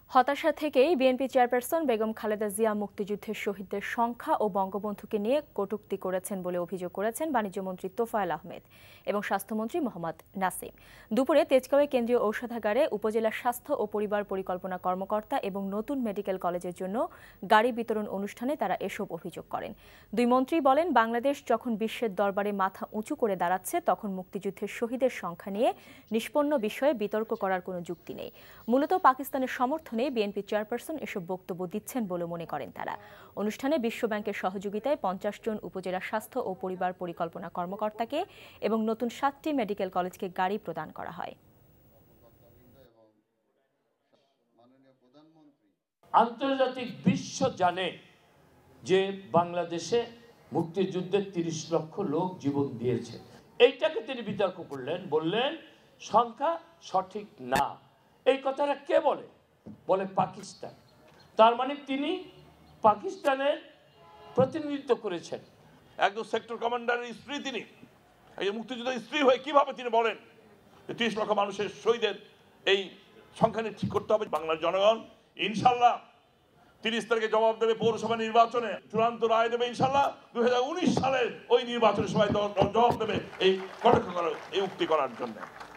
হতাশা থেকেই BNP chairperson Begum Khaleda Zia মুক্তিযুদ্ধের শহীদদের সংখ্যা ও বঙ্গবন্ধুকে নিয়ে কটূক্তি করেছেন বলে অভিযোগ করেছেন বাণিজ্যমন্ত্রী তোফায়েল আহমেদ এবং স্বাস্থ্যমন্ত্রী মোহাম্মদ নাসিম। দুপুরে তেজগাঁওয়ে কেন্দ্রীয় ঔষধাগারে উপজেলা স্বাস্থ্য ও পরিবার পরিকল্পনা কর্মকর্তা এবং নতুন মেডিকেল কলেজের জন্য গাড়ি বিতরণ অনুষ্ঠানে তারা এসব অভিযোগ করেন। দুই মন্ত্রী বলেন, বাংলাদেশ যখন বিশ্বের দরবারে মাথা উঁচু করে দাঁড়াচ্ছে তখন মুক্তিযুদ্ধের শহীদের সংখ্যা নিয়ে নিষ্পন্ন বিষয়ে বিতর্ক করার কোনো যুক্তি নেই। মূলত পাকিস্তানের সমর্থনে বিএনপি চেয়ারপারসন এসব বক্তব্য দিচ্ছেন বলে মনে করেন তারা। অনুষ্ঠানে বিশ্বব্যাংকের সহযোগিতায় 50 জন উপজেলা স্বাস্থ্য ও পরিবার পরিকল্পনা কর্মকর্তাকে এবং নতুন 7টি মেডিকেল কলেজকে গাড়ি প্রদান করা হয়। আন্তর্জাতিক বিশ্ব জানে যে বাংলাদেশে মুক্তিযুদ্ধে 30 লক্ষ লোক জীবন দিয়েছে। এইটাকে তিনি বিতর্ক করলেন, বললেন সংখ্যা সঠিক না। এই কথাটা কে বলে? বলে পাকিস্তান। তার মানে তিনি পাকিস্তানের প্রতিনিধিত্ব করেছেন। একজন সেক্টর কমান্ডারের স্ত্রী, তিনি এই মুক্তিযুদ্ধের স্ত্রী হয়ে কিভাবে তিনি বলেন 30 লক্ষ মানুষের শহীদের এই সংখ্যা ঠিক করতে হবে? বাংলার জনগণ ইনশাল্লাহ 30 তারিখে জবাব দেবে। পৌরসভা নির্বাচনে চূড়ান্ত রায় দেবে ইনশাল্লাহ। 2019 সালের ওই নির্বাচনের সময় জবাব দেবে এই কটাক্ষ করার, এই উক্তি করার জন্য।